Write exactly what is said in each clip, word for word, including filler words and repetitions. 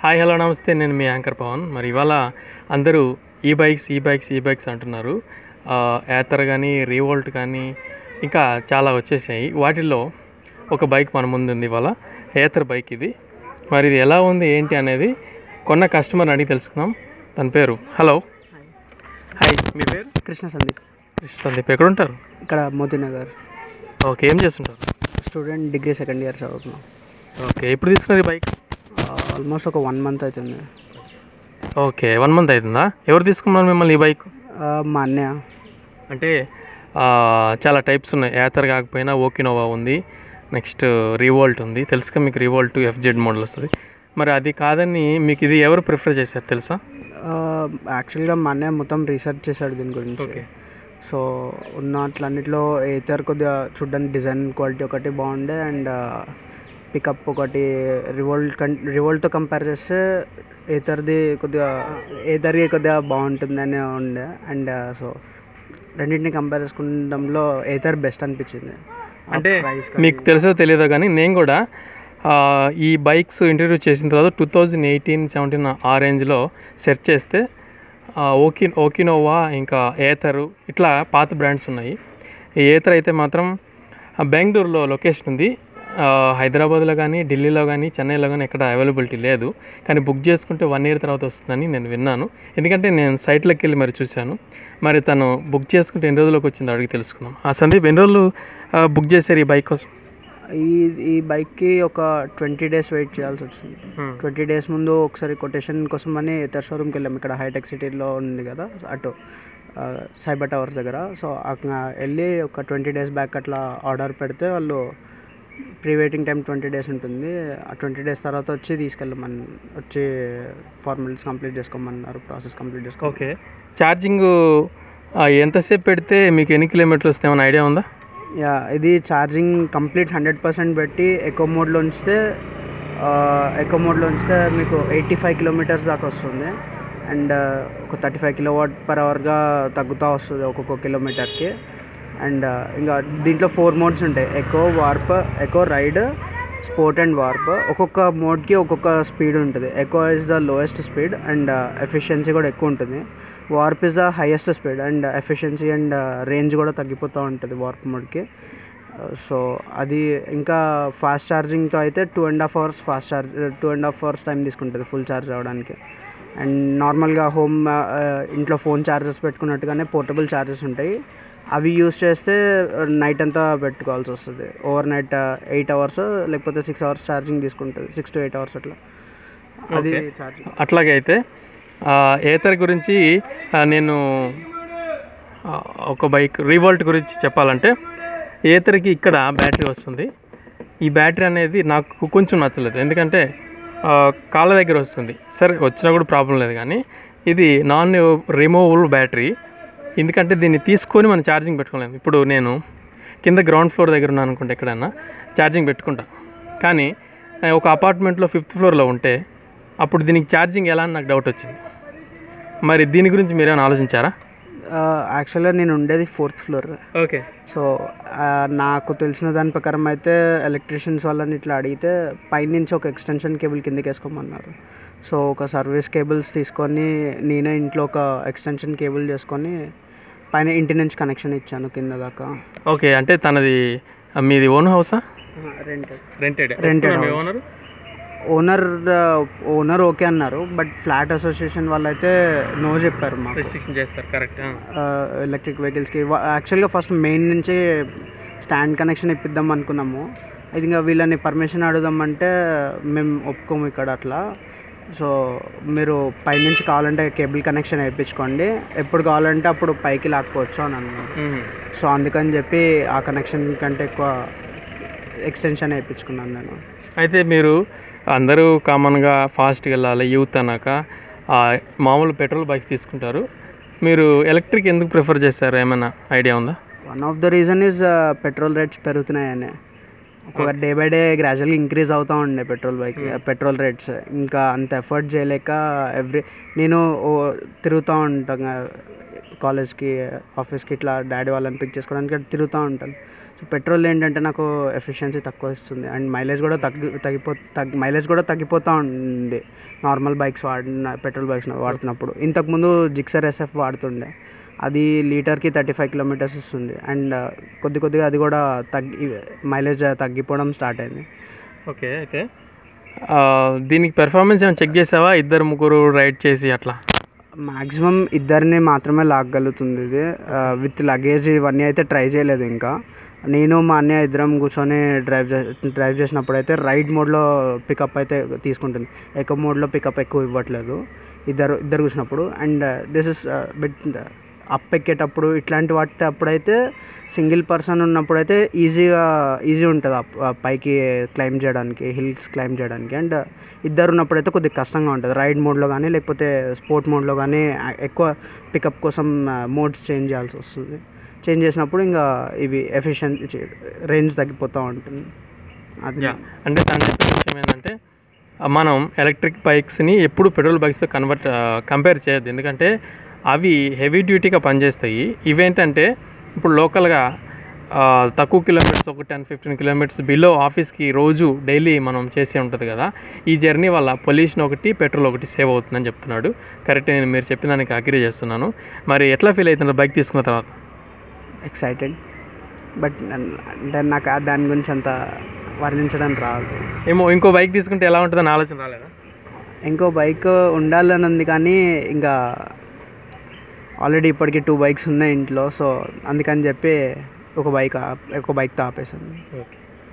Hi hello నమస్తే, నేను మీ anchor Pawan. మరి ఇవాళ అందరూ ఈ బైక్స్ ఈ బైక్స్ ఈ బైక్స్ అంటున్నారు. యాథర్ కానీ, రీవోల్ట్ కానీ ఇంకా చాలా వచ్చేసాయి. వాటిల్లో ఒక బైక్ మన ముందు ఉంది ఇవాళ, యాథర్ బైక్ ఇది. మరి ఇది ఎలా ఉంది ఏంటి అనేది కొన్న కస్టమర్ అడిగి తెలుసుకుందాం. తన పేరు హలో హాయ్ మీ పేరు? కృష్ణ సందీప్. కృష్ణ సందీప్ ఎక్కడ ఉంటారు? ఇక్కడ మోతీనగర్. ఓకే, ఏం చేస్తుంటారు? స్టూడెంట్, డిగ్రీ సెకండ్ ఇయర్ చదువుతున్నాం. ఓకే, ఎప్పుడు తీసుకున్నారు ఈ బైక్? ఆల్మోస్ట్ ఒక వన్ మంత్ అవుతుంది. ఓకే, వన్ మంత్ అవుతుందా? ఎవరు తీసుకున్నారు మిమ్మల్ని ఈ బైక్? మా అన్నయ్య. అంటే చాలా టైప్స్ ఉన్నాయి. యాథర్ కాకపోయినా ఓకినోవా ఉంది, నెక్స్ట్ రీవోల్ట్ ఉంది. తెలుసుగా మీకు, రీవోల్ట్ ఎఫ్జెడ్ మోడల్ వస్తుంది. మరి అది కాదని మీకు ఇది ఎవరు ప్రిఫర్ చేశారు తెలుసా? యాక్చువల్గా మా అన్నయ్య మొత్తం రీసెర్చ్ చేశాడు దీని గురించి. ఓకే, సో ఉన్న అట్లన్నిట్లో ఏథర్ కొద్దిగా చూడడానికి డిజైన్ క్వాలిటీ ఒకటి బాగుండే, అండ్ పికప్ ఒకటి రివోల్ట్ కం రివోల్ట్తో కంపేర్ చేస్తే ఏథర్ది కొద్దిగా ఏథర్కి కొద్దిగా బాగుంటుందని ఉండే. అండ్ సో రెండింటిని కంపేర్ చేసుకుంటంలో ఏథర్ బెస్ట్ అనిపించింది. అంటే మీకు తెలుసో తెలియదో కానీ నేను కూడా ఈ బైక్స్ ఇంట్రడ్యూస్ చేసిన తర్వాత టూ థౌజండ్ ఎయిటీన్ సెవెంటీన్ ఆ రేంజ్లో సెర్చ్ చేస్తే ఓకి ఓకినోవా ఇంకా ఏథర్ ఇట్లా పాత బ్రాండ్స్ ఉన్నాయి. ఈ ఏథర్ అయితే మాత్రం బెంగళూరులో లొకేషన్ ఉంది. హైదరాబాద్లో కానీ, ఢిల్లీలో కానీ, చెన్నైలో కానీ ఎక్కడ అవైలబిలిటీ లేదు. కానీ బుక్ చేసుకుంటే వన్ ఇయర్ తర్వాత వస్తుందని నేను విన్నాను. ఎందుకంటే నేను సైట్లోకి వెళ్ళి మరి చూశాను. మరి తను బుక్ చేసుకుంటే ఎన్ని రోజులకు వచ్చిందో అడిగి తెలుసుకుందాం. ఆ సందీప్, ఎన్ని రోజులు బుక్ చేశారు ఈ బైక్ కోసం? ఈ ఈ బైక్కి ఒక ట్వంటీ డేస్ వెయిట్ చేయాల్సి వచ్చింది. ట్వంటీ డేస్ ముందు ఒకసారి కొటేషన్ కోసం అని ఏథర్ షోరూమ్కి వెళ్ళాము. ఇక్కడ హైటెక్ సిటీలో ఉంది కదా, అటు సైబర్ టవర్స్ దగ్గర. సో అక్కడ వెళ్ళి ఒక ట్వంటీ డేస్ బ్యాక్ అట్లా ఆర్డర్ పెడితే వాళ్ళు pre waiting time twenty days ఉంటుంది. ఆ ట్వంటీ డేస్ తర్వాత వచ్చి తీసుకెళ్ళమని వచ్చి ఫార్మాలిటీస్ కంప్లీట్ చేసుకోమన్నారు, ప్రాసెస్ కంప్లీట్ చేసుకో. ఓకే, ఛార్జింగ్ ఎంతసేపు పెడితే మీకు ఎన్ని కిలోమీటర్లు వస్తే ఏమైనా ఐడియా ఉందా? యా, ఇది ఛార్జింగ్ కంప్లీట్ హండ్రెడ్ పర్సెంట్ పెట్టి ఎకో మోడ్లో ఉంచితే ఎకో మోడ్లో ఉంచితే మీకు ఎయిటీ ఫైవ్ కిలోమీటర్స్ దాకా వస్తుంది. అండ్ ఒక thirty five kilo watt per అవర్గా తగ్గుతూ వస్తుంది ఒక్కొక్క కిలోమీటర్కి. అండ్ ఇంకా దీంట్లో ఫోర్ మోడ్స్ ఉంటాయి: eco, warp, eco ride, sport and warp. ఒక్కొక్క మోడ్కి ఒక్కొక్క స్పీడ్ ఉంటుంది. Eco is the lowest speed and efficiency కూడా ఎక్కువ ఉంటుంది. Warp is the highest speed and efficiency and range కూడా తగ్గిపోతూ ఉంటుంది వార్ప్ మోడ్కి. సో అది ఇంకా ఫాస్ట్ ఛార్జింగ్తో అయితే two and half hours fast charge two and half hours time తీసుకుంటుంది ఫుల్ ఛార్జ్ అవ్వడానికి. అండ్ నార్మల్గా హోమ్ ఇంట్లో ఫోన్ ఛార్జెస్ పెట్టుకున్నట్టుగానే పోర్టబుల్ ఛార్జెస్ ఉంటాయి. అవి యూస్ చేస్తే నైట్ అంతా పెట్టుకోవాల్సి వస్తుంది. ఓవర్ నైట్ ఎయిట్ అవర్స్ లేకపోతే సిక్స్ అవర్స్ ఛార్జింగ్ తీసుకుంటుంది, సిక్స్ టు ఎయిట్ అవర్స్ అట్లా. అది ఛార్జింగ్. అట్లాగే అయితే ఏథర్ గురించి నేను ఒక బైక్ రీవోల్ట్ గురించి చెప్పాలంటే, ఏథర్కి ఇక్కడ బ్యాటరీ వస్తుంది. ఈ బ్యాటరీ అనేది నాకు కొంచెం నచ్చలేదు. ఎందుకంటే కాళ్ళ దగ్గర వస్తుంది. సరే వచ్చినా కూడా ప్రాబ్లం లేదు, కానీ ఇది నాన్ రిమూవబుల్ బ్యాటరీ. ఎందుకంటే దీన్ని తీసుకొని మనం ఛార్జింగ్ పెట్టుకోలేము. ఇప్పుడు నేను కింద గ్రౌండ్ ఫ్లోర్ దగ్గర ఉన్నాను అనుకుంటే ఎక్కడైనా ఛార్జింగ్ పెట్టుకుంటా, కానీ ఒక అపార్ట్మెంట్లో ఫిఫ్త్ ఫ్లోర్లో ఉంటే అప్పుడు దీనికి ఛార్జింగ్ ఎలా అని నాకు డౌట్ వచ్చింది. మరి దీని గురించి మీరేమైనా ఆలోచించారా? యాక్చువల్గా నేను ఉండేది ఫోర్త్ ఫ్లోర్. ఓకే, సో నాకు తెలిసిన దాని ప్రకారం అయితే ఎలక్ట్రీషియన్స్ వాళ్ళని ఇట్లా అడిగితే పైనుంచి ఒక ఎక్స్టెన్షన్ కేబుల్ కిందకి వేసుకోమన్నారు. సో ఒక సర్వీస్ కేబుల్స్ తీసుకొని నేనే ఇంట్లో ఒక ఎక్స్టెన్షన్ కేబుల్ చేసుకొని పైన ఇంటి నుంచి కనెక్షన్ ఇచ్చాను కింద దాకా. ఓకే, అంటే తనది మీది ఓన్ హౌసా? Rented. Rented rented owner owner owner okay అన్నారు, బట్ ఫ్లాట్ అసోసియేషన్ వాళ్ళు అయితే నో చెప్పారు. మాకు రెస్ట్రిక్షన్ చేస్తారు. కరెక్ట్. ఎలక్ట్రిక్ వెహికల్స్కి యాక్చువల్గా ఫస్ట్ మెయిన్ నుంచి స్టాండ్ కనెక్షన్ ఇప్పిద్దాం అనుకున్నాము. అది ఇంకా వీళ్ళని పర్మిషన్ అడుగుదామంటే మేము ఒప్పుకోము ఇక్కడ అట్లా. సో మీరు పైనుంచి కావాలంటే కేబుల్ కనెక్షన్ వేయించుకోండి, ఎప్పుడు కావాలంటే అప్పుడు పైకి లాక్కోవచ్చు అని అన్నారు. సో అందుకని చెప్పి ఆ కనెక్షన్ కంటే ఎక్కువ ఎక్స్టెన్షన్ వేయించుకున్నాను నేను. అయితే మీరు అందరూ కామన్గా ఫాస్ట్గా వెళ్ళాలి, యూత్ అన్నాక మామూలు పెట్రోల్ బైక్స్ తీసుకుంటారు. మీరు ఎలక్ట్రిక్ ఎందుకు ప్రిఫర్ చేస్తారు? ఏమైనా ఐడియా ఉందా? One of the reason is petrol rates పెరుగుతున్నాయని. ఒక డే బై డే గ్రాడ్యువల్గా ఇంక్రీజ్ అవుతూ ఉండే పెట్రోల్ బైక్ పెట్రోల్ రేట్స్. ఇంకా అంత ఎఫర్ట్ చేయలేక ఎవ్రీ నేను తిరుగుతూ ఉంటాను కాలేజ్కి ఆఫీస్కి ఇట్లా డాడీ వాళ్ళని పిక్ చేసుకోవడానికి అట్లా తిరుగుతూ ఉంటాను. సో పెట్రోల్ ఏంటంటే నాకు ఎఫిషియన్సీ తక్కువ ఇస్తుంది అండ్ మైలేజ్ కూడా తగ్గి తగ్గిపో తగ్గి మైలేజ్ కూడా తగ్గిపోతూ ఉంది నార్మల్ బైక్స్ వాడిన పెట్రోల్ బైక్స్ వాడుతున్నప్పుడు. ఇంతకుముందు జిక్సర్ ఎస్ఎఫ్ వాడుతుండే, అది లీటర్కి థర్టీ ఫైవ్ కిలోమీటర్స్ ఇస్తుంది అండ్ కొద్ది కొద్దిగా అది కూడా తగ్గి మైలేజ్ తగ్గిపోవడం స్టార్ట్ అయింది. ఓకే, అయితే దీనికి పెర్ఫార్మెన్స్ ఏమైనా చెక్ చేసావా? ఇద్దరు ముగ్గురు రైడ్ చేసి అట్లా మ్యాక్సిమం ఇద్దరిని మాత్రమే లాగలుగుతుంది ఇది. విత్ లగేజ్ ఇవన్నీ అయితే ట్రై చేయలేదు ఇంకా. నేను మా అన్నయ్య ఇద్దరం కూర్చొని డ్రైవ్ చే డ్రైవ్ చేసినప్పుడు అయితే రైడ్ మోడ్లో పికప్ అయితే తీసుకుంటుంది, ఎకో మోడ్లో పికప్ ఎక్కువ ఇవ్వట్లేదు ఇద్దరు ఇద్దరు కూర్చున్నప్పుడు. And this is bit up ఎక్కేటప్పుడు ఇట్లాంటి వాటి అప్పుడైతే సింగిల్ పర్సన్ ఉన్నప్పుడు అయితే ఈజీగా ఈజీ ఉంటుంది అప్ పైకి క్లైమ్ చేయడానికి, హిల్స్ క్లైమ్ చేయడానికి. అండ్ ఇద్దరు ఉన్నప్పుడైతే కొద్దిగా కష్టంగా ఉంటుంది రైడ్ మోడ్లో కానీ లేకపోతే స్పోర్ట్ మోడ్లో కానీ. ఎక్కువ పికప్ కోసం మోడ్స్ చేంజ్ చేయాల్సి వస్తుంది. చేంజ్ చేసినప్పుడు ఇంకా ఇవి ఎఫిషియన్సీ రేంజ్ తగ్గిపోతూ ఉంటుంది. అది అంటే దాని విషయం ఏంటంటే మనం ఎలక్ట్రిక్ బైక్స్ని ఎప్పుడు పెట్రోల్ బైక్స్ కన్వర్ట్ కంపేర్ చేయొద్దు, ఎందుకంటే అవి హెవీ డ్యూటీగా పనిచేస్తాయి. ఇవేంటంటే ఇప్పుడు లోకల్గా తక్కువ కిలోమీటర్స్, ఒక టెన్ ఫిఫ్టీన్ కిలోమీటర్స్ బిలో ఆఫీస్కి రోజు డైలీ మనం చేసే ఉంటుంది కదా, ఈ జర్నీ వల్ల పొల్యూషన్ ఒకటి, పెట్రోల్ ఒకటి సేవ్ అవుతుందని చెప్తున్నాడు. కరెక్ట్, నేను మీరు చెప్పిన దానికి అగ్రీ చేస్తున్నాను. మరి ఎట్లా ఫీల్ అవుతున్నారు బైక్ తీసుకున్న తర్వాత? ఎక్సైటెడ్, బట్ అంటే నాకు దాని గురించి అంత వర్ణించడం రాదు. ఏమో ఇంకో బైక్ తీసుకుంటే ఎలా ఉంటుందని ఆలోచన రాలేదా? ఇంకో బైక్ ఉండాలని ఉంది కానీ ఇంకా ఆల్రెడీ ఇప్పటికి టూ బైక్స్ ఉన్నాయి ఇంట్లో. సో అందుకని చెప్పి ఒక బైక్ ఒక బైక్తో ఆపేసాను. ఓకే,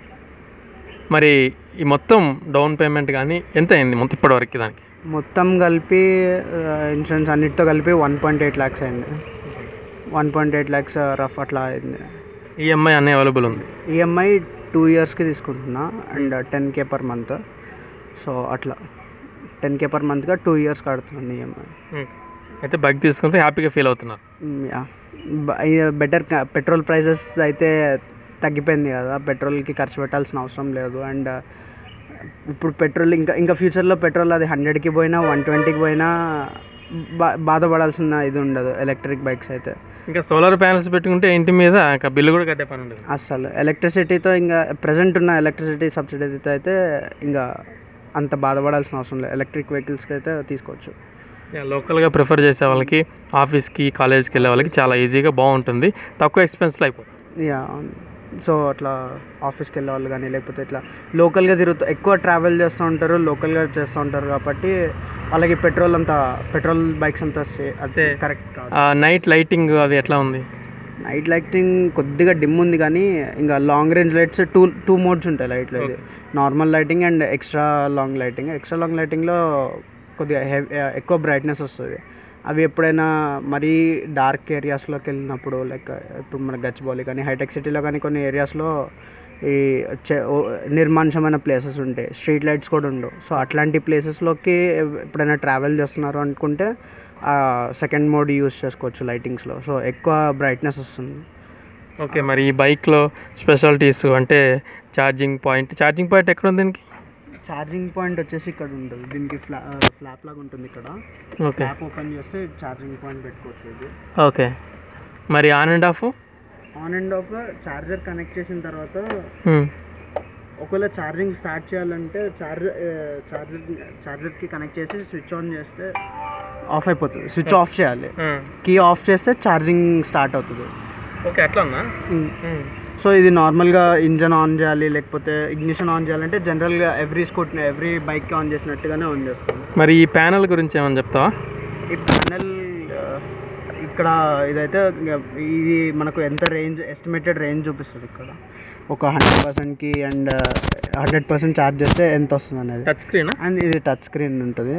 మరి ఈ మొత్తం డౌన్ పేమెంట్ కానీ ఎంత అయింది మొత్తం ఇప్పటివరకు? దానికి మొత్తం కలిపి ఇన్సూరెన్స్ అన్నిటితో కలిపి వన్ పాయింట్ ఎయిట్ ల్యాక్స్ అయింది. One point eight lakhs rough అట్లా అయింది. ఈఎంఐ అన్నీ అవైలబుల్ ఉంది? ఈఎంఐ టూ ఇయర్స్కి తీసుకుంటున్నా and ten K per month. So అట్లా టెన్ కే పర్ మంత్గా టూ ఇయర్స్ కడుతున్నాను ఈఎంఐ. అయితే బైక్ తీసుకుంటే హ్యాపీగా ఫీల్ అవుతున్నారు? బెటర్. పెట్రోల్ ప్రైసెస్ అయితే తగ్గిపోయింది కదా, పెట్రోల్కి ఖర్చు పెట్టాల్సిన అవసరం లేదు. అండ్ ఇప్పుడు పెట్రోల్ ఇంకా ఇంకా ఫ్యూచర్లో పెట్రోల్ అది హండ్రెడ్కి పోయినా వన్ ట్వంటీకి పోయినా బా బాధపడాల్సిన ఇది ఉండదు ఎలక్ట్రిక్ బైక్స్ అయితే. ఇంకా సోలార్ ప్యానల్స్ పెట్టుకుంటే ఇంటి మీద ఇంకా బిల్లు కూడా కట్టే పని ఉండదు అసలు. ఎలక్ట్రిసిటీతో ఇంకా ప్రజెంట్ ఉన్న ఎలక్ట్రిసిటీ సబ్సిడీతో అయితే ఇంకా అంత బాధపడాల్సిన అవసరం లేదు. ఎలక్ట్రిక్ వెహికల్స్కి అయితే తీసుకోవచ్చు. లోకల్గా ప్రిఫర్ చేసే వాళ్ళకి, ఆఫీస్కి కాలేజ్కి వెళ్ళే వాళ్ళకి చాలా ఈజీగా బాగుంటుంది, తక్కువ ఎక్స్పెన్స్లో అయిపోతుంది. యా, సో అట్లా ఆఫీస్కి వెళ్ళే వాళ్ళు కానీ లేకపోతే ఇట్లా లోకల్గా తిరుగుతూ ఎక్కువ ట్రావెల్ చేస్తూ ఉంటారు, లోకల్గా చేస్తూ ఉంటారు కాబట్టి వాళ్ళకి పెట్రోల్ అంతా పెట్రోల్ బైక్స్ అంతా అదే కరెక్ట్. నైట్ లైటింగ్ అది ఎట్లా ఉంది? నైట్ లైటింగ్ కొద్దిగా డిమ్ ఉంది కానీ ఇంకా long range lights two two modes ఉంటాయి లైట్లో. ఇది normal lighting and extra long lighting. Extra long లైటింగ్లో కొద్దిగా హెవీ ఎక్కువ బ్రైట్నెస్ వస్తుంది. అవి ఎప్పుడైనా మరీ డార్క్ ఏరియాస్లోకి వెళ్ళినప్పుడు, లైక్ ఇప్పుడు మన గచ్చిబౌలి కానీ హైటెక్ సిటీలో కానీ కొన్ని ఏరియాస్లో ఈ నిర్మానుషమైన ప్లేసెస్ ఉంటాయి, స్ట్రీట్ లైట్స్ కూడా ఉండవు. సో అట్లాంటి ప్లేసెస్లోకి ఎప్పుడైనా ట్రావెల్ చేస్తున్నారు అనుకుంటే సెకండ్ మోడ్ యూస్ చేసుకోవచ్చు లైటింగ్స్లో. సో ఎక్కువ బ్రైట్నెస్ వస్తుంది. ఓకే, మరి ఈ బైక్లో స్పెషాలిటీస్ అంటే ఛార్జింగ్ పాయింట్ ఛార్జింగ్ పాయింట్ ఎక్కడ ఉంది దీనికి? ఛార్జింగ్ పాయింట్ వచ్చేసి ఇక్కడ ఉంటుంది. దీనికి ఫ్లా ఫ్లాప్ లాగా ఉంటుంది ఇక్కడ. ఓకే, ఫ్లాప్ ఓపెన్ చేస్తే ఛార్జింగ్ పాయింట్ పెట్టుకోవచ్చు ఇది. ఓకే, మరి on and off? On and off charger connect చేసిన తర్వాత ఒకవేళ ఛార్జింగ్ స్టార్ట్ చేయాలంటే ఛార్జర్ ఛార్జర్ ఛార్జర్కి కనెక్ట్ చేసి స్విచ్ ఆన్ చేస్తే ఆఫ్ అయిపోతుంది. స్విచ్ ఆఫ్ చేయాలి, కీ ఆఫ్ చేస్తే ఛార్జింగ్ స్టార్ట్ అవుతుంది. ఓకే, అట్లా ఉన్నా? సో ఇది నార్మల్గా ఇంజన్ ఆన్ చేయాలి లేకపోతే ఇగ్నిషన్ ఆన్ చేయాలంటే జనరల్గా ఎవ్రీ స్కూటీ ఎవ్రీ బైక్కి ఆన్ చేసినట్టుగానే ఆన్ చేస్తాం. మరి ఈ ప్యానల్ గురించి ఏమని చెప్తావా? ఈ ప్యానల్ ఇక్కడ ఇదైతే ఇది మనకు ఎంత రేంజ్ ఎస్టిమేటెడ్ రేంజ్ చూపిస్తుంది ఇక్కడ. ఒక హండ్రెడ్ పర్సెంట్కి అండ్ హండ్రెడ్ పర్సెంట్ ఛార్జ్ చేస్తే ఎంత వస్తుంది అనేది. టచ్ స్క్రీన్ అండ్ ఇది టచ్ స్క్రీన్ ఉంటుంది.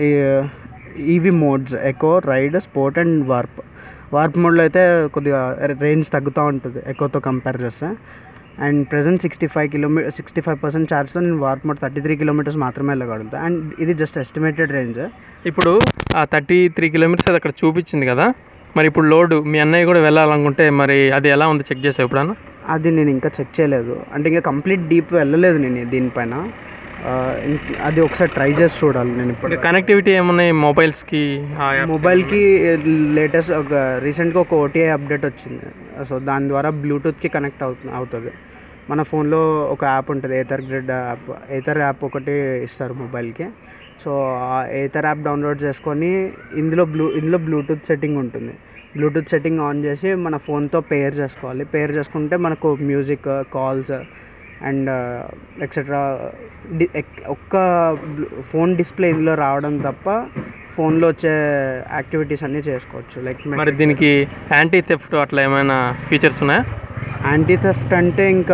ఇవి modes eco, ride, sport and warp. Warp మోడ్లో అయితే కొద్దిగా రేంజ్ తగ్గుతూ ఉంటుంది ఎకోతో కంపేర్ చేస్తే. And present sixty five kilometre sixty five percent ఛార్జ్తో నేను warp mode thirty three kilometres మాత్రమే వెళ్ళగలుగుతాను. అండ్ ఇది జస్ట్ ఎస్టిమేటెడ్ రేంజ్. ఇప్పుడు ఆ థర్టీ త్రీ కిలోమీటర్స్ అది అక్కడ చూపించింది కదా, మరి ఇప్పుడు లోడ్ మీ అన్నయ్య కూడా వెళ్ళాలనుకుంటే మరి అది ఎలా ఉంది చెక్ చేసావు ఎప్పుడన్నా? అది నేను ఇంకా చెక్ చేయలేదు, అంటే ఇంకా కంప్లీట్ డీప్ వెళ్ళలేదు నేను దీనిపైన. అది ఒకసారి ట్రై చేసి చూడాలి. నేను ఇప్పుడు కనెక్టివిటీ ఏమున్నాయి మొబైల్స్కి? మొబైల్కి లేటెస్ట్ ఒక రీసెంట్గా ఒక ఓటీఐ అప్డేట్ వచ్చింది. సో దాని ద్వారా బ్లూటూత్కి కనెక్ట్ అవుతుంది అవుతుంది మన ఫోన్లో ఒక యాప్ ఉంటుంది, Ather grid app. Ather app ఒకటి ఇస్తారు మొబైల్కి. సో ఆ ఏథర్ యాప్ డౌన్లోడ్ చేసుకొని ఇందులో బ్లూ ఇందులో బ్లూటూత్ సెట్టింగ్ ఉంటుంది. బ్లూటూత్ సెట్టింగ్ ఆన్ చేసి మన ఫోన్తో పేర్ చేసుకోవాలి. పేర్ చేసుకుంటే మనకు మ్యూజిక్, కాల్స్ అండ్ ఎక్సెట్రా డి ఒక్క ఫోన్ డిస్ప్లే ఇందులో రావడం తప్ప ఫోన్లో వచ్చే యాక్టివిటీస్ అన్నీ చేసుకోవచ్చు. లైక్ మరి దీనికి యాంటీ థెఫ్ట్ అట్లా ఏమైనా ఫీచర్స్ ఉన్నాయా? యాంటీ థెఫ్ట్ అంటే ఇంకా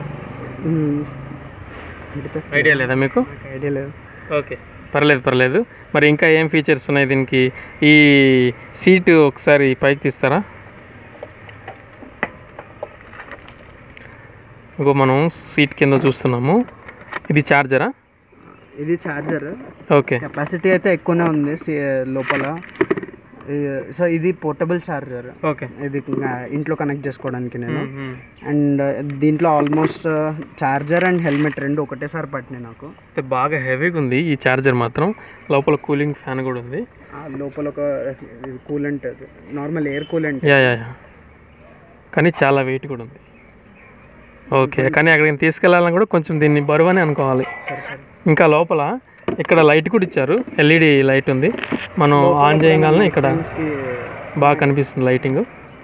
ఐడియా లేదా మీకు? ఐడియా లేదు. ఓకే, పర్లేదు పర్లేదు. మరి ఇంకా ఏం ఫీచర్స్ ఉన్నాయి దీనికి? ఈ సీటు ఒకసారి పైకి తీస్తారా? ఇంకో మనం సీట్ కింద చూస్తున్నాము. ఇది ఛార్జరా? ఇది ఛార్జర్. ఓకే, కెపాసిటీ అయితే ఎక్కువనే ఉంది లోపల. సో ఇది పోర్టబుల్ ఛార్జర్. ఓకే, ఇది ఇంట్లో కనెక్ట్ చేసుకోవడానికి నేను. అండ్ దీంట్లో ఆల్మోస్ట్ ఛార్జర్ అండ్ హెల్మెట్ రెండు ఒకటేసారి పట్టినాయి నాకు. బాగా హెవీగా ఉంది ఈ ఛార్జర్ మాత్రం. లోపల కూలింగ్ ఫ్యాన్ కూడా ఉంది. లోపల ఒక coolant, normal air coolant. Yeah yeah కానీ చాలా వెయిట్ కూడా ఉంది. ఓకే, కానీ అక్కడికి తీసుకెళ్ళాలని కూడా కొంచెం దీన్ని బరువని అనుకోవాలి. ఇంకా లోపల ఇక్కడ లైట్ కూడా ఇచ్చారు, ఎల్ఈడి లైట్ ఉంది. మనం ఆన్ చేయగానే ఇక్కడ బాగా కనిపిస్తుంది లైటింగ్.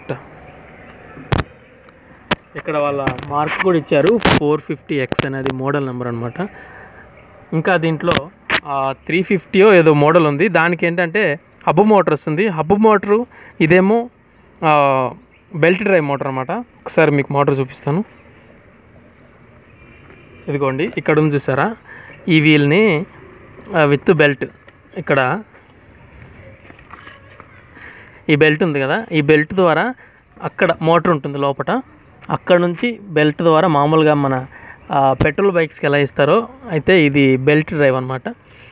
ఇక్కడ వాళ్ళ మార్క్ కూడా ఇచ్చారు, ఫోర్ ఫిఫ్టీ ఎక్స్ అనేది మోడల్ నెంబర్ అనమాట. ఇంకా దీంట్లో త్రీ ఫిఫ్టీయో ఏదో మోడల్ ఉంది. దానికి ఏంటంటే హబ్ మోటార్ వస్తుంది. హబ్ మోటరు ఇదేమో బెల్ట్ డ్రైవ్ మోటార్ అనమాట. ఒకసారి మీకు మోటార్ చూపిస్తాను. ఇదిగోండి, ఇక్కడ ఉంది చూసారా, ఈ వీల్ని విత్ బెల్ట్, ఇక్కడ ఈ బెల్ట్ ఉంది కదా, ఈ బెల్ట్ ద్వారా అక్కడ మోటార్ ఉంటుంది లోపల. అక్కడ నుంచి బెల్ట్ ద్వారా మామూలుగా మన పెట్రోల్ బైక్స్కి ఎలా ఇస్తారో అయితే ఇది బెల్ట్ డ్రైవ్ అనమాట.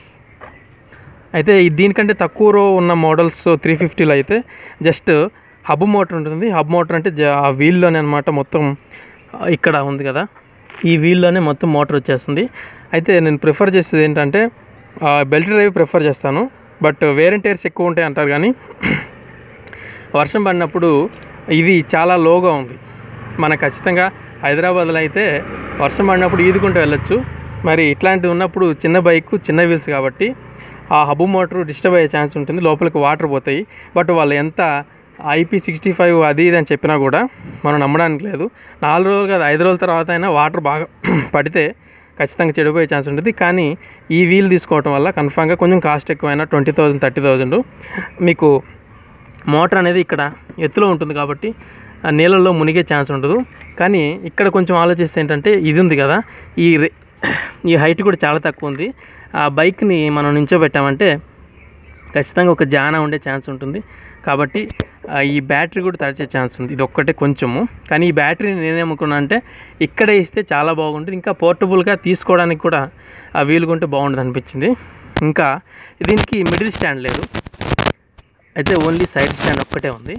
అయితే దీనికంటే తక్కువ ఉన్న మోడల్స్ త్రీ ఫిఫ్టీలో అయితే జస్ట్ హబ్ మోటార్ ఉంటుంది. హబ్ మోటార్ అంటే ఆ వీల్లోనే అనమాట. మొత్తం ఇక్కడ ఉంది కదా, ఈ వీల్లోనే మొత్తం మోటార్ వచ్చేస్తుంది. అయితే నేను ప్రిఫర్ చేసేది ఏంటంటే బెల్ట్ డ్రైవ్ ప్రిఫర్ చేస్తాను. బట్ వేర్ అండ్ టైర్స్ ఎక్కువ ఉంటాయి అంటారు, కానీ వర్షం పడినప్పుడు ఇది చాలా లోగా ఉంది. మనకు ఖచ్చితంగా హైదరాబాద్లో అయితే వర్షం పడినప్పుడు ఈదుకుంటూ వెళ్ళొచ్చు. మరి ఇట్లాంటివి ఉన్నప్పుడు చిన్న బైక్, చిన్న వీల్స్ కాబట్టి ఆ హబ్ మోటార్ డిస్టర్బ్ అయ్యే ఛాన్స్ ఉంటుంది, లోపలికి వాటర్ పోతాయి. బట్ వాళ్ళు ఎంత ఐపీ సిక్స్టీ ఫైవ్ అది ఇది అని చెప్పినా కూడా మనం నమ్మడానికి లేదు. నాలుగు రోజులు కాదు, ఐదు రోజుల తర్వాత అయినా వాటర్ బాగా పడితే ఖచ్చితంగా చెడిపోయే ఛాన్స్ ఉంటుంది. కానీ ఈ వీల్ తీసుకోవడం వల్ల కన్ఫామ్గా కొంచెం కాస్ట్ ఎక్కువైనా ట్వంటీ థౌజండ్ థర్టీ థౌజండ్ మీకు మోటార్ అనేది ఇక్కడ ఎత్తులో ఉంటుంది కాబట్టి నీళ్ళల్లో మునిగే ఛాన్స్ ఉండదు. కానీ ఇక్కడ కొంచెం ఆలోచిస్తే ఏంటంటే ఇది ఉంది కదా, ఈ ఈ హైట్ కూడా చాలా తక్కువ ఉంది. ఆ బైక్ని మనం నించోబెట్టామంటే ఖచ్చితంగా ఒక జానా ఉండే ఛాన్స్ ఉంటుంది. కాబట్టి ఈ బ్యాటరీ కూడా తడిచే ఛాన్స్ ఉంది. ఇది ఒక్కటే కొంచెము. కానీ ఈ బ్యాటరీని నేనేమనుకున్నా అంటే ఇక్కడే ఇస్తే చాలా బాగుంటుంది, ఇంకా పోర్టబుల్గా తీసుకోవడానికి కూడా ఆ వీలుకుంటే బాగుంటుంది అనిపించింది. ఇంకా దీనికి మిడిల్ స్టాండ్ లేదు, అయితే ఓన్లీ సైడ్ స్టాండ్ ఒక్కటే ఉంది.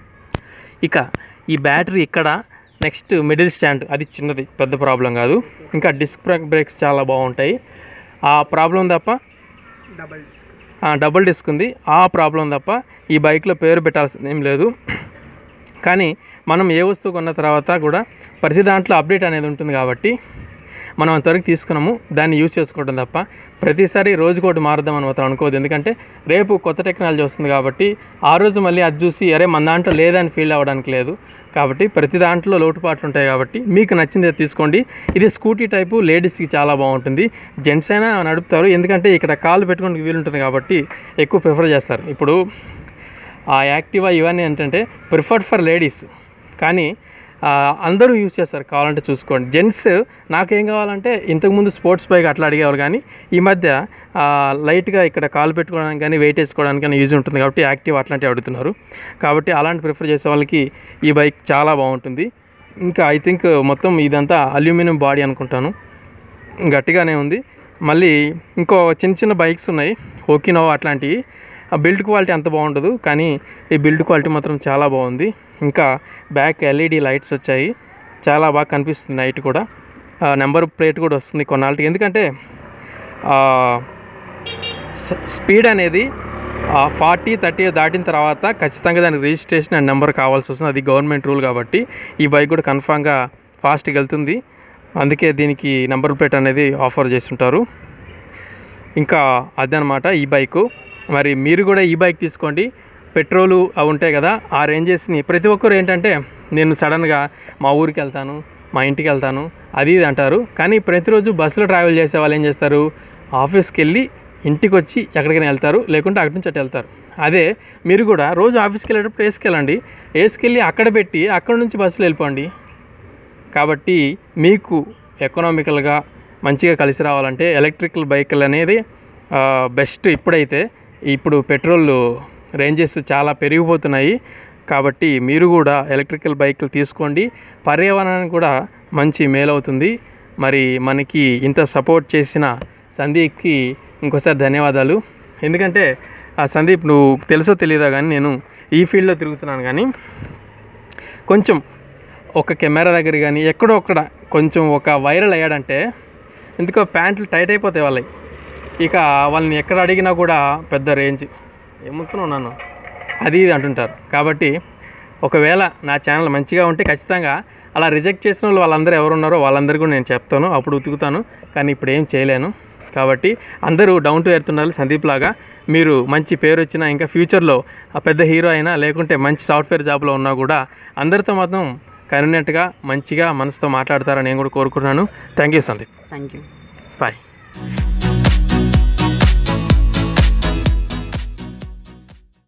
ఇక ఈ బ్యాటరీ ఇక్కడ, నెక్స్ట్ మిడిల్ స్టాండ్ అది చిన్నది, పెద్ద ప్రాబ్లం కాదు. ఇంకా డిస్క్ బ్రేక్స్ చాలా బాగుంటాయి. ఆ ప్రాబ్లం తప్ప డబల్ డబుల్ డిస్క్ ఉంది, ఆ ప్రాబ్లం తప్ప ఈ బైక్లో పేరు పెట్టాల్సింది ఏం లేదు. కానీ మనం ఏ వస్తువు కొన్న తర్వాత కూడా ప్రతి దాంట్లో అప్డేట్ అనేది ఉంటుంది కాబట్టి మనం అంతవరకు తీసుకున్నాము, దాన్ని యూజ్ చేసుకోవడం తప్ప ప్రతిసారి రోజుకోటి మారుద్దామని మాత్రం అనుకోవద్దు. ఎందుకంటే రేపు కొత్త టెక్నాలజీ వస్తుంది కాబట్టి ఆ రోజు మళ్ళీ అది చూసి అరే మన దాంట్లో లేదని ఫీల్ అవ్వడానికి లేదు. కాబట్టి ప్రతి దాంట్లో లోటుపాట్లు ఉంటాయి కాబట్టి మీకు నచ్చింది తీసుకోండి. ఇది స్కూటీ టైపు, లేడీస్కి చాలా బాగుంటుంది. జెంట్స్ అయినా నడుపుతారు, ఎందుకంటే ఇక్కడ కాళ్ళు పెట్టుకోవడానికి వీలు ఉంటుంది కాబట్టి ఎక్కువ ప్రిఫర్ చేస్తారు. ఇప్పుడు ఆ యాక్టివా ఇవన్నీ ఏంటంటే ప్రిఫర్డ్ ఫర్ లేడీస్, కానీ అందరూ యూజ్ చేస్తారు, కావాలంటే చూసుకోండి. జెంట్స్ నాకేం కావాలంటే ఇంతకుముందు స్పోర్ట్స్ బైక్ అట్లా అడిగేవారు, కానీ ఈ మధ్య లైట్గా ఇక్కడ కాలు పెట్టుకోవడానికి కానీ వెయిట్ వేసుకోవడానికి కానీ యూజ్ ఉంటుంది కాబట్టి యాక్టివ్ అట్లాంటివి అడుగుతున్నారు. కాబట్టి అలాంటి ప్రిఫర్ చేసే వాళ్ళకి ఈ బైక్ చాలా బాగుంటుంది. ఇంకా ఐ థింక్ మొత్తం ఇదంతా అల్యూమినియం బాడీ అనుకుంటాను, గట్టిగానే ఉంది. మళ్ళీ ఇంకో చిన్న చిన్న బైక్స్ ఉన్నాయి ఓకినోవా అట్లాంటివి, ఆ బిల్డ్ క్వాలిటీ అంత బాగుండదు, కానీ ఈ బిల్డ్ క్వాలిటీ మాత్రం చాలా బాగుంది. ఇంకా బ్యాక్ ఎల్ఈడి లైట్స్ వచ్చాయి, చాలా బాగా కనిపిస్తుంది నైట్ కూడా. నెంబర్ ప్లేట్ కూడా వస్తుంది కొన్నాళ్ళకి, ఎందుకంటే స్పీడ్ అనేది ఫార్టీ థర్టీ దాటిన తర్వాత ఖచ్చితంగా దానికి రిజిస్ట్రేషన్ అండ్ నెంబర్ కావాల్సి వస్తుంది. అది గవర్నమెంట్ రూల్ కాబట్టి ఈ బైక్ కూడా కన్ఫామ్గా ఫాస్ట్గా వెళ్తుంది. అందుకే దీనికి నెంబర్ ప్లేట్ అనేది ఆఫర్ చేస్తుంటారు. ఇంకా అదనమాట ఈ బైకు. మరి మీరు కూడా ఈ బైక్ తీసుకోండి. పెట్రోలు అవి ఉంటాయి కదా, ఆ రేంజెస్ని ప్రతి ఒక్కరు ఏంటంటే నేను సడన్గా మా ఊరికి వెళ్తాను, మా ఇంటికి వెళ్తాను అది ఇది అంటారు. కానీ ప్రతిరోజు బస్సులో ట్రావెల్ చేసే వాళ్ళు ఏం చేస్తారు, ఆఫీస్కి వెళ్ళి ఇంటికి వచ్చి ఎక్కడికైనా వెళ్తారు, లేకుంటే అక్కడి నుంచి అటు వెళ్తారు. అదే మీరు కూడా రోజు ఆఫీస్కి వెళ్ళేటప్పుడు వేసుకెళ్ళండి, వేసుకెళ్ళి అక్కడ పెట్టి అక్కడ నుంచి బస్సులో వెళ్ళిపోండి. కాబట్టి మీకు ఎకనామికల్గా మంచిగా కలిసి రావాలంటే ఎలక్ట్రికల్ బైకులు అనేది బెస్ట్. ఇప్పుడైతే ఇప్పుడు పెట్రోల్ రేంజెస్ చాలా పెరిగిపోతున్నాయి కాబట్టి మీరు కూడా ఎలక్ట్రికల్ బైకులు తీసుకోండి. పర్యావరణానికి కూడా మంచి మేలవుతుంది. మరి మనకి ఇంత సపోర్ట్ చేసిన సందీప్కి ఇంకోసారి ధన్యవాదాలు. ఎందుకంటే ఆ సందీప్ నువ్వు తెలుసో తెలియదా కానీ నేను ఈ ఫీల్డ్లో తిరుగుతున్నాను, కానీ కొంచెం ఒక కెమెరా దగ్గర కానీ ఎక్కడో ఒక్కడ కొంచెం ఒక వైరల్ అయ్యాడంటే ఎందుకో ప్యాంట్లు టైట్ అయిపోతాయి వాళ్ళకి. ఇక వాళ్ళని ఎక్కడ అడిగినా కూడా పెద్ద రేంజ్ ఏమవుతున్నావు నన్ను అది ఇది అంటుంటారు. కాబట్టి ఒకవేళ నా ఛానల్ మంచిగా ఉంటే ఖచ్చితంగా అలా రిజెక్ట్ చేసిన వాళ్ళు వాళ్ళందరూ ఎవరున్నారో వాళ్ళందరూ కూడా నేను చెప్తాను, అప్పుడు ఉతుకుతాను. కానీ ఇప్పుడు ఏం చేయలేను. కాబట్టి అందరూ డౌన్ టు ఎర్త్ ఉండాలి సందీప్ లాగా. మీరు మంచి పేరు వచ్చినా ఇంకా ఫ్యూచర్లో ఆ పెద్ద హీరో అయినా లేకుంటే మంచి సాఫ్ట్వేర్ జాబ్లో ఉన్నా కూడా అందరితో మాత్రం కన్వీనియంట్గా మంచిగా మనసుతో మాట్లాడతారని నేను కూడా కోరుకుంటున్నాను. Thank you Sandeep. Thank you. Bye.